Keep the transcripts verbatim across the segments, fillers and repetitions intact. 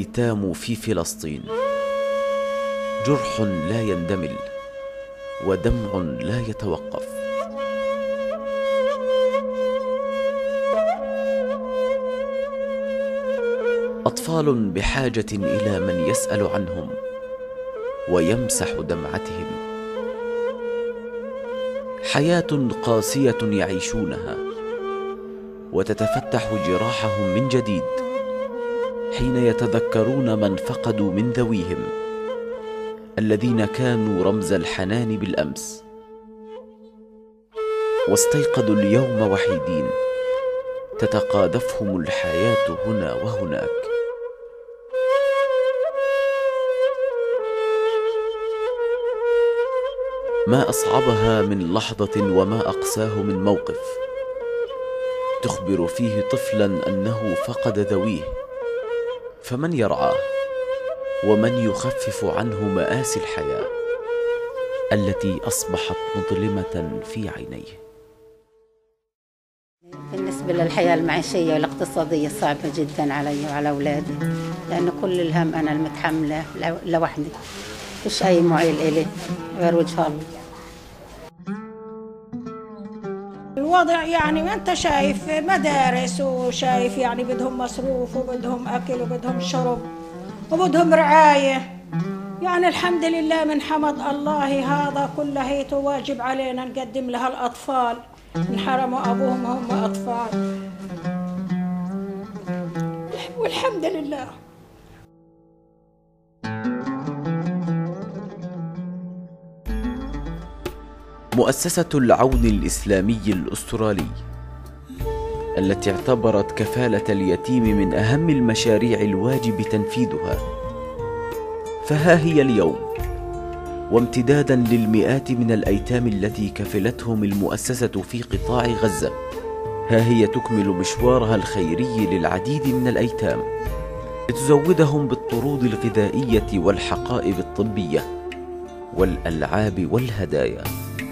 الأيتام في فلسطين جرح لا يندمل ودمع لا يتوقف. أطفال بحاجة إلى من يسأل عنهم ويمسح دمعتهم. حياة قاسية يعيشونها وتتفتح جراحهم من جديد حين يتذكرون من فقدوا من ذويهم الذين كانوا رمز الحنان بالأمس واستيقظوا اليوم وحيدين تتقاذفهم الحياة هنا وهناك. ما أصعبها من لحظة وما أقساه من موقف تخبر فيه طفلا أنه فقد ذويه، فمن يرعاه ومن يخفف عنه مآسي الحياة التي أصبحت مظلمة في عينيه. بالنسبة للحياة المعيشية والاقتصادية صعبة جدا علي وعلى أولادي، لأن كل الهم أنا المتحملة لوحدي، مش أي معيل إلي غير وجه الله. الوضع يعني ما أنت شايف مدارس وشايف يعني بدهم مصروف وبدهم أكل وبدهم شرب وبدهم رعاية، يعني الحمد لله من حمد الله هذا كله هيته واجب علينا نقدم لها الأطفال انحرموا أبوهم هم أطفال، والحمد لله. مؤسسة العون الإسلامي الأسترالي التي اعتبرت كفالة اليتيم من أهم المشاريع الواجب تنفيذها، فها هي اليوم وامتدادا للمئات من الأيتام التي كفلتهم المؤسسة في قطاع غزة، ها هي تكمل مشوارها الخيري للعديد من الأيتام لتزودهم بالطرود الغذائية والحقائب الطبية والألعاب والهدايا.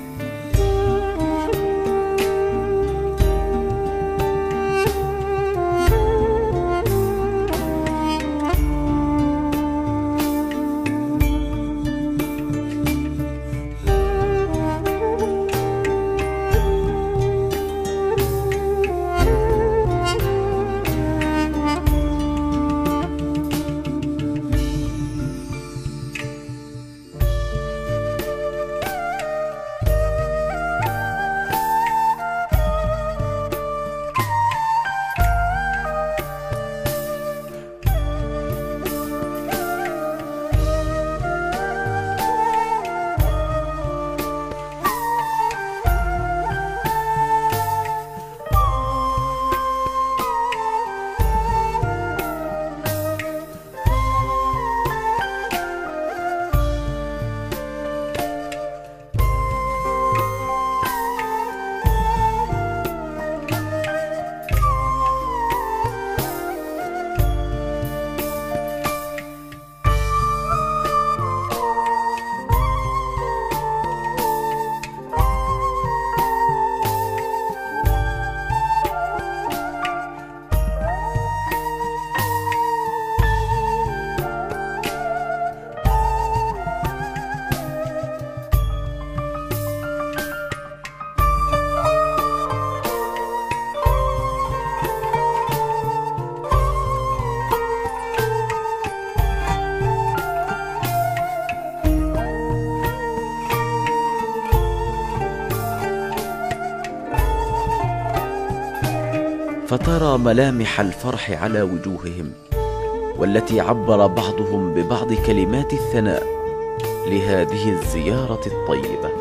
فترى ملامح الفرح على وجوههم، والتي عبر بعضهم ببعض كلمات الثناء لهذه الزيارة الطيبة.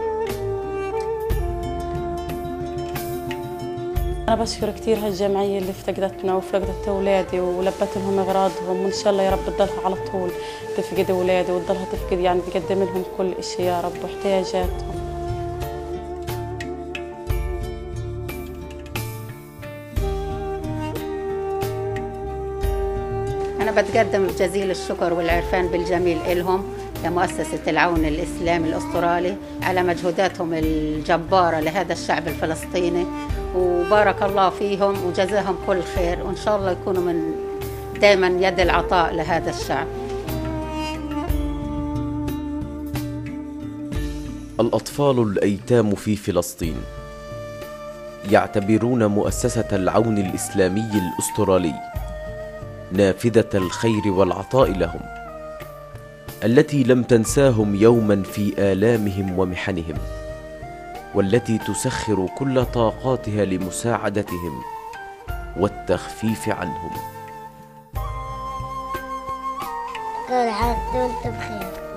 أنا بشكر كثير هالجمعية اللي افتقدتنا وفقدت أولادي ولبت لهم أغراضهم، وإن شاء الله يا رب تضلها على طول تفقد أولادي وتضلها تفقد يعني تقدم لهم كل إشي يا رب واحتياجاتهم. أنا بتقدم جزيل الشكر والعرفان بالجميل إلهم لمؤسسة العون الإسلامي الأسترالي على مجهوداتهم الجبارة لهذا الشعب الفلسطيني، وبارك الله فيهم وجزاهم كل خير، وإن شاء الله يكونوا من دائما يد العطاء لهذا الشعب. الأطفال الأيتام في فلسطين يعتبرون مؤسسة العون الإسلامي الأسترالي نافذة الخير والعطاء لهم، التي لم تنساهم يوما في آلامهم ومحنهم، والتي تسخر كل طاقاتها لمساعدتهم والتخفيف عنهم. كل عام وانتم بخير.